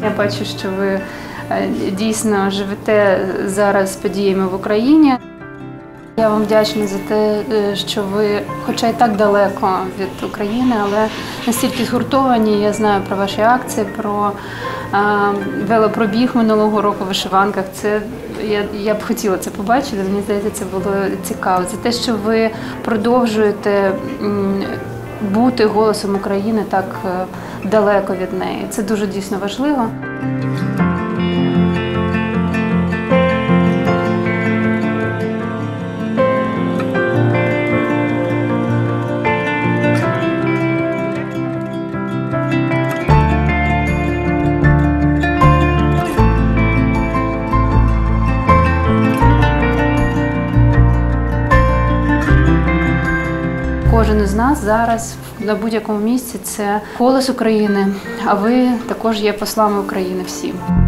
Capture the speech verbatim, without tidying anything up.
Я бачу, що ви дійсно живете зараз подіями в Україні. Я вам вдячна за те, що ви, хоча й так далеко від України, але настільки згуртовані. Я знаю про ваші акції, про а, велопробіг минулого року в вишиванках. Це, я, я б хотіла це побачити, мені здається, це було цікаво. За те, що ви продовжуєте м, бути голосом України так далеко від неї. Це дуже дійсно важливо. Кожен із нас зараз на будь-якому місці – це голос України, а ви також є послами України всім.